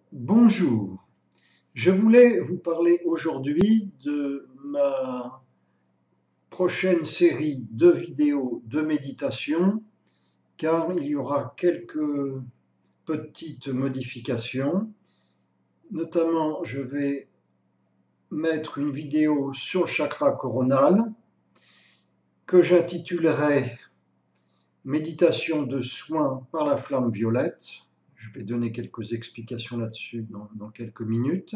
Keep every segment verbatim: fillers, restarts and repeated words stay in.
Bonjour, je voulais vous parler aujourd'hui de ma prochaine série de vidéos de méditation car il y aura quelques petites modifications. Notamment, je vais mettre une vidéo sur le chakra coronal que j'intitulerai Méditation de soin par la flamme violette. Je vais donner quelques explications là-dessus dans, dans quelques minutes.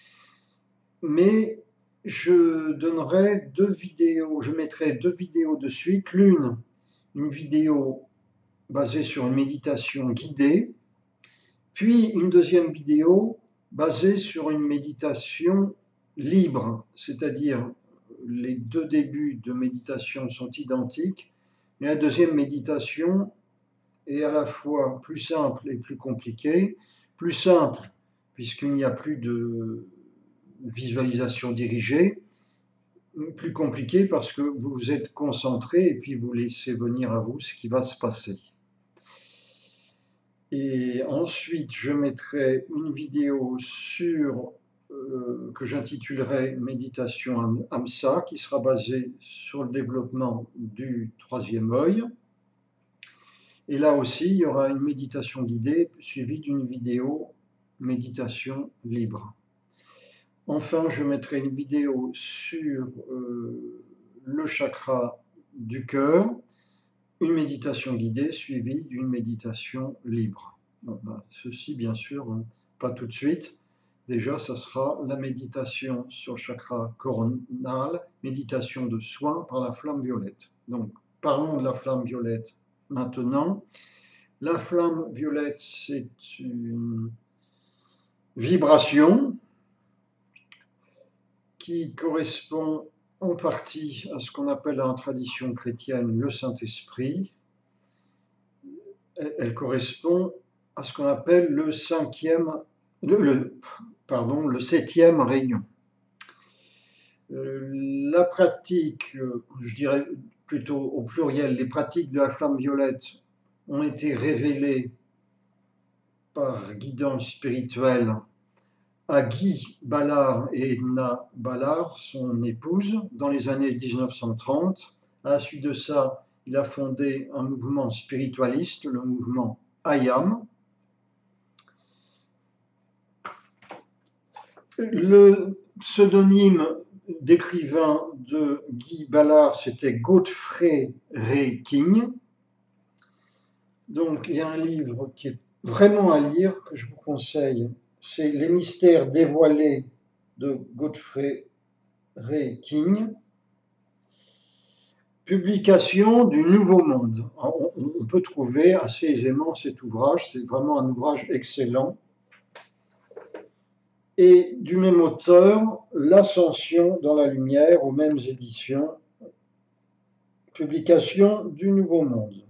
Mais je donnerai deux vidéos, je mettrai deux vidéos de suite. L'une, une vidéo basée sur une méditation guidée, puis une deuxième vidéo basée sur une méditation libre, c'est-à-dire les deux débuts de méditation sont identiques, mais la deuxième méditation est à la fois plus simple et plus compliquée. Plus simple, puisqu'il n'y a plus de visualisation dirigée, plus compliqué parce que vous vous êtes concentré et puis vous laissez venir à vous ce qui va se passer. Et ensuite, je mettrai une vidéo sur euh, que j'intitulerai Méditation Hamsa, qui sera basée sur le développement du troisième œil. Et là aussi, il y aura une méditation guidée suivie d'une vidéo méditation libre. Enfin, je mettrai une vidéo sur euh, le chakra du cœur, une méditation guidée suivie d'une méditation libre. Bon, ben, ceci, bien sûr, hein, pas tout de suite. Déjà, ça sera la méditation sur le chakra coronal, méditation de soin par la flamme violette. Donc, parlons de la flamme violette maintenant. La flamme violette, c'est une vibration qui correspond en partie à ce qu'on appelle en tradition chrétienne le Saint-Esprit. Elle correspond à ce qu'on appelle le cinquième, le, le, pardon, le septième rayon. Euh, la pratique, je dirais plutôt au pluriel, les pratiques de la flamme violette ont été révélées par guidance spirituelle à Guy Ballard et Edna Ballard, son épouse, dans les années mille neuf cent trente. À la suite de ça, il a fondé un mouvement spiritualiste, le mouvement I A M. Le pseudonyme d'écrivain de Guy Ballard, c'était Godfrey Ray King. Donc, il y a un livre qui est vraiment à lire, que je vous conseille. C'est Les mystères dévoilés de Godfrey Ray King. Publication du Nouveau Monde. On, on peut trouver assez aisément cet ouvrage, c'est vraiment un ouvrage excellent. Et du même auteur, L'Ascension dans la lumière, aux mêmes éditions, publication du Nouveau Monde.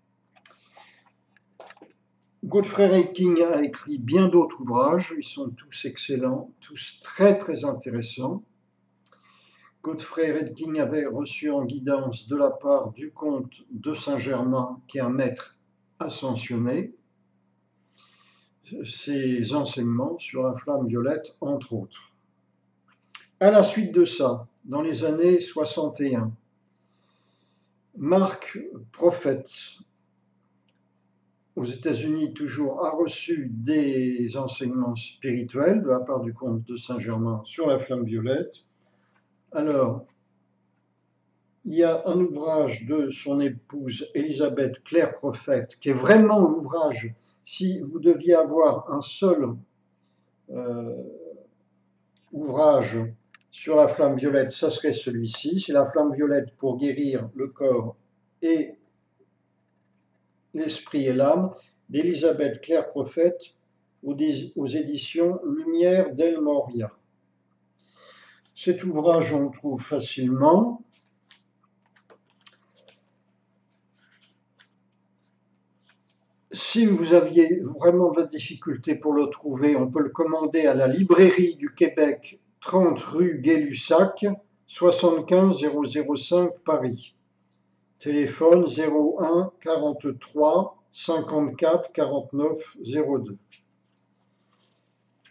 Godfrey Ray King a écrit bien d'autres ouvrages, ils sont tous excellents, tous très très intéressants. Godfrey Ray King avait reçu en guidance de la part du comte de Saint-Germain, qui est un maître ascensionné, ses enseignements sur la flamme violette, entre autres. À la suite de ça, dans les années soixante et un, Mark Prophet, aux États-Unis toujours, a reçu des enseignements spirituels de la part du comte de Saint-Germain sur la flamme violette. Alors, il y a un ouvrage de son épouse Elisabeth Claire Prophet, qui est vraiment l'ouvrage, si vous deviez avoir un seul euh, ouvrage sur la flamme violette, ça serait celui-ci. C'est la flamme violette pour guérir le corps et l'esprit et l'âme, d'Elisabeth Claire Prophet, aux, aux éditions Lumière d'El Moria. Cet ouvrage, on le trouve facilement. Si vous aviez vraiment de la difficulté pour le trouver, on peut le commander à la librairie du Québec, trente rue Gay-Lussac, soixante-quinze zéro zéro cinq Paris. Téléphone zéro un quarante-trois cinquante-quatre quarante-neuf zéro deux.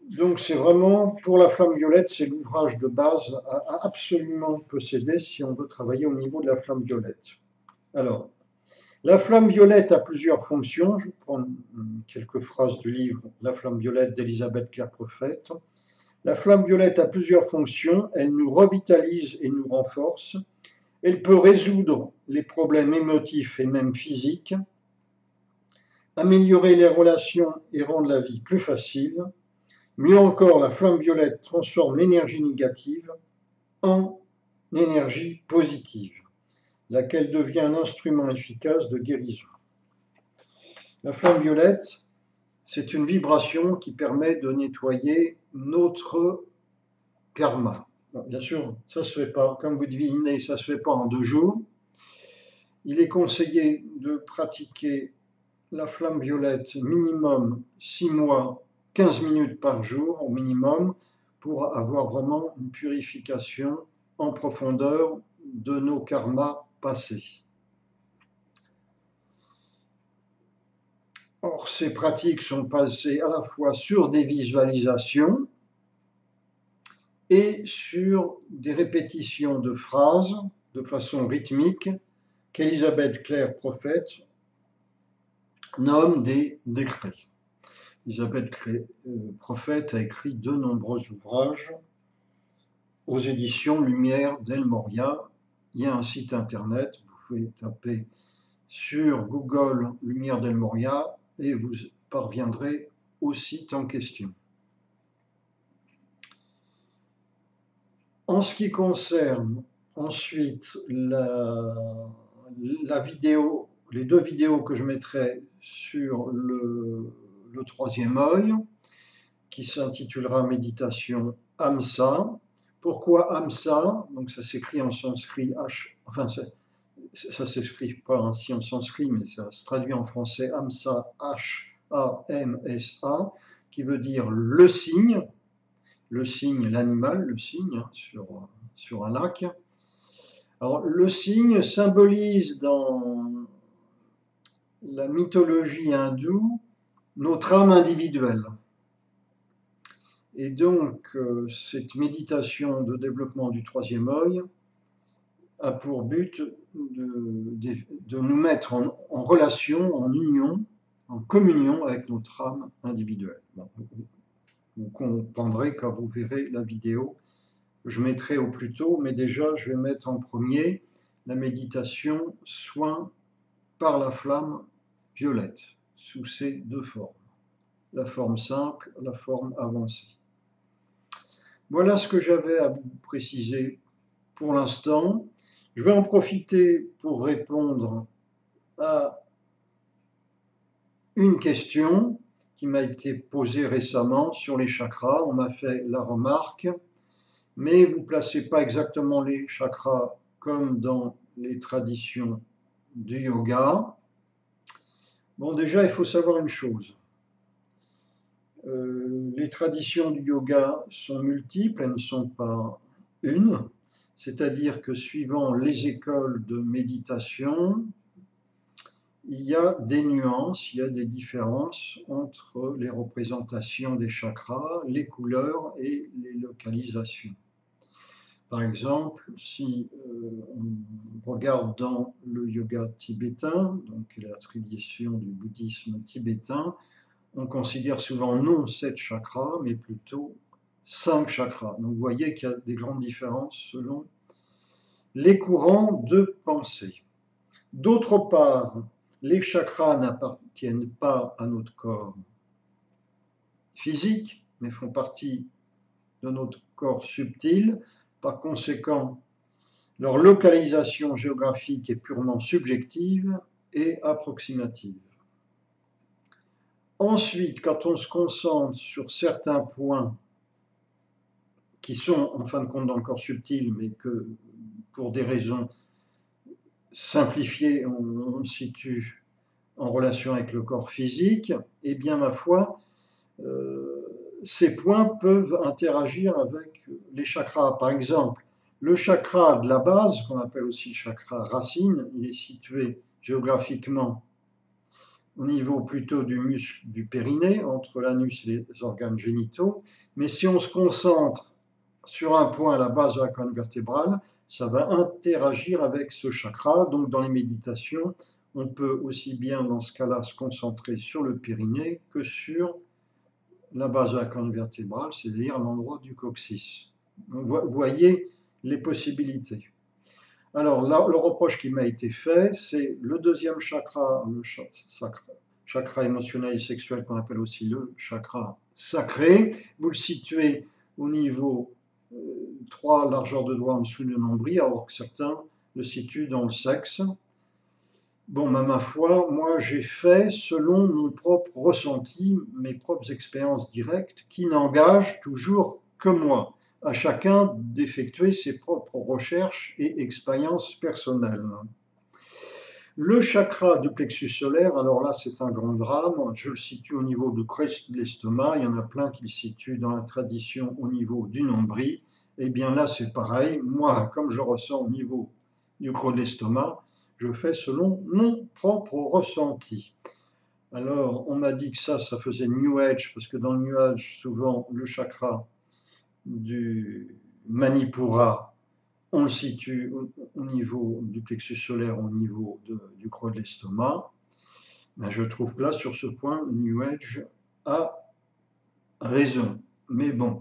Donc c'est vraiment, pour la flamme violette, c'est l'ouvrage de base à, à absolument posséder si on veut travailler au niveau de la flamme violette. Alors, la flamme violette a plusieurs fonctions. Je vais prendre quelques phrases du livre La flamme violette d'Elisabeth Claire-Prophet. La flamme violette a plusieurs fonctions. Elle nous revitalise et nous renforce. Elle peut résoudre les problèmes émotifs et même physiques, améliorer les relations et rendre la vie plus facile. Mieux encore, la flamme violette transforme l'énergie négative en énergie positive, laquelle devient un instrument efficace de guérison. La flamme violette, c'est une vibration qui permet de nettoyer notre karma. Bon, bien sûr, ça se fait pas, comme vous devinez, ça se fait pas en deux jours. Il est conseillé de pratiquer la flamme violette minimum six mois, quinze minutes par jour au minimum, pour avoir vraiment une purification en profondeur de nos karmas passés. Or, ces pratiques sont basées à la fois sur des visualisations et sur des répétitions de phrases de façon rythmique qu'Elisabeth Claire-Prophet nomme des décrets. Elisabeth Claire-Prophet a écrit de nombreux ouvrages aux éditions Lumière d'El Morya. Il y a un site internet, vous pouvez taper sur Google Lumière d'El Morya et vous parviendrez au site en question. En ce qui concerne ensuite la, la vidéo, les deux vidéos que je mettrai sur le, le troisième œil, qui s'intitulera Méditation Hamsa. Pourquoi Hamsa? Donc ça s'écrit en sanskrit H, enfin ça ne s'écrit pas ainsi en sanskrit, mais ça se traduit en français Hamsa, H A M S A, qui veut dire le cygne. Le cygne, l'animal, le cygne, hein, sur, sur un lac. Alors, le cygne symbolise dans la mythologie hindoue notre âme individuelle. Et donc, euh, cette méditation de développement du troisième œil a pour but de, de, de nous mettre en, en relation, en union, en communion avec notre âme individuelle. Bon, vous comprendrez quand vous verrez la vidéo. Je mettrai au plus tôt, mais déjà je vais mettre en premier la méditation soin par la flamme violette, sous ces deux formes, la forme simple, la forme avancée. Voilà ce que j'avais à vous préciser pour l'instant. Je vais en profiter pour répondre à une question qui m'a été posée récemment sur les chakras. On m'a fait la remarque, mais vous ne placez pas exactement les chakras comme dans les traditions du yoga. Bon, déjà, il faut savoir une chose. Euh, les traditions du yoga sont multiples, elles ne sont pas une. C'est-à-dire que suivant les écoles de méditation, il y a des nuances, il y a des différences entre les représentations des chakras, les couleurs et les localisations. Par exemple, si euh, on regarde dans le yoga tibétain, donc la tradition du bouddhisme tibétain, on considère souvent non sept chakras, mais plutôt cinq chakras. Donc vous voyez qu'il y a des grandes différences selon les courants de pensée. D'autre part, les chakras n'appartiennent pas à notre corps physique, mais font partie de notre corps subtil. Par conséquent, leur localisation géographique est purement subjective et approximative. Ensuite, quand on se concentre sur certains points qui sont en fin de compte dans le corps subtil, mais que pour des raisons simplifiées, on, on situe en relation avec le corps physique, eh bien, ma foi, euh, ces points peuvent interagir avec les chakras. Par exemple, le chakra de la base, qu'on appelle aussi le chakra racine, il est situé géographiquement au niveau plutôt du muscle du périnée, entre l'anus et les organes génitaux. Mais si on se concentre sur un point à la base de la colonne vertébrale, ça va interagir avec ce chakra. Donc dans les méditations, on peut aussi bien dans ce cas-là se concentrer sur le périnée que sur la base de la colonne vertébrale, c'est-à-dire l'endroit du coccyx. Vous voyez les possibilités. Alors là, le reproche qui m'a été fait, c'est le deuxième chakra, le chakra, chakra émotionnel et sexuel qu'on appelle aussi le chakra sacré. Vous le situez au niveau euh, trois largeurs de doigts en dessous du nombril, alors que certains le situent dans le sexe. Bon, bah, ma foi, moi j'ai fait selon mon propre ressenti, mes propres expériences directes, qui n'engagent toujours que moi. À chacun d'effectuer ses propres recherches et expériences personnelles. Le chakra du plexus solaire, alors là c'est un grand drame, je le situe au niveau du creux de l'estomac, il y en a plein qui le situent dans la tradition au niveau du nombril, et bien là c'est pareil, moi comme je ressens au niveau du creux de l'estomac, je fais selon mon propre ressenti. Alors on m'a dit que ça, ça faisait New Age, parce que dans le New Age, souvent le chakra du Manipura, on le situe au, au niveau du plexus solaire, au niveau de, du creux de l'estomac. Ben, je trouve que là, sur ce point, le New Age a raison. Mais bon,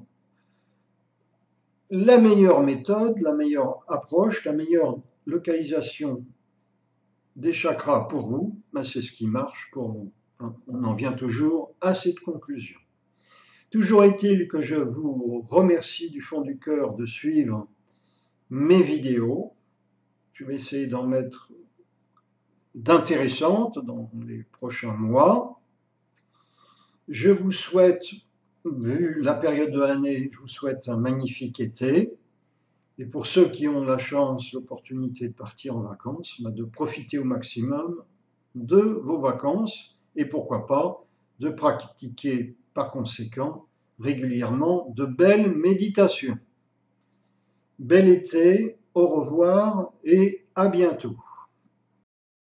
la meilleure méthode, la meilleure approche, la meilleure localisation des chakras pour vous, ben, c'est ce qui marche pour vous. On en vient toujours à cette conclusion. Toujours est-il que je vous remercie du fond du cœur de suivre mes vidéos. Je vais essayer d'en mettre d'intéressantes dans les prochains mois. Je vous souhaite, vu la période de l'année, je vous souhaite un magnifique été. Et pour ceux qui ont la chance, l'opportunité de partir en vacances, de profiter au maximum de vos vacances et pourquoi pas de pratiquer par conséquent régulièrement de belles méditations. Bel été, au revoir et à bientôt.